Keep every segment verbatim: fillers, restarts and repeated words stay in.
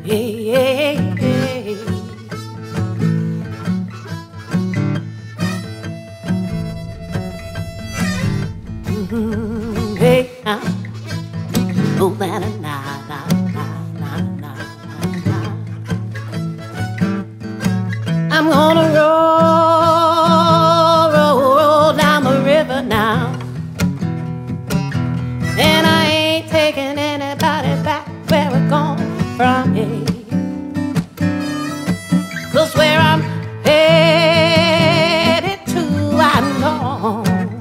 Hey, hey, hey. Mm-hmm. Hey, now. Oh, that and na, na, na, na, na, na. I'm gonna roll, roll, roll down the river now. And I ain't taking anybody back where we're going from, yeah. Cause where I'm headed to, I know.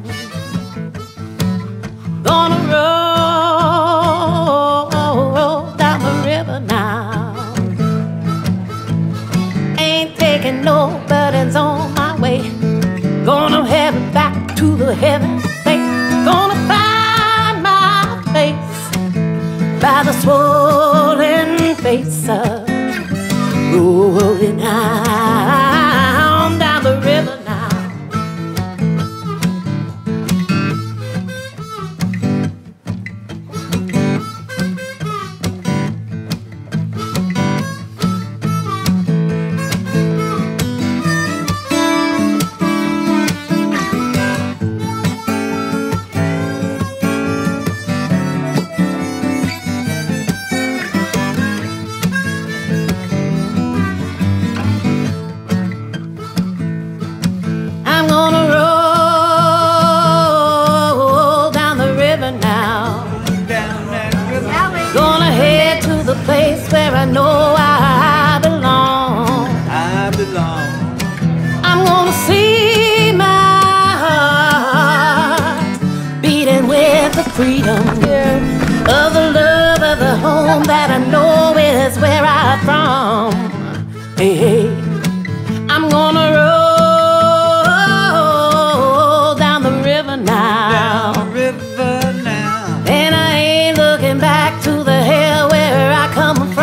Gonna roll, roll down the river now. Ain't taking no burdens on my way. Gonna head back to the heaven place. Gonna find my place by the swollen face of rolling down, down the river now. Place where I know I belong. I belong. I'm gonna see my heart beating with the freedom of the love of the home that I know is where I'm from. Hey, hey. I'm gonna roll down the river now. Down the river now. And I ain't looking back to the hell where I come from.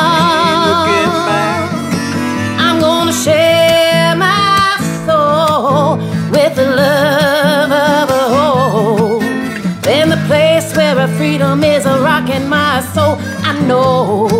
I'm gonna share my soul with the love of a home. In the place where a freedom is a rocking my soul, I know.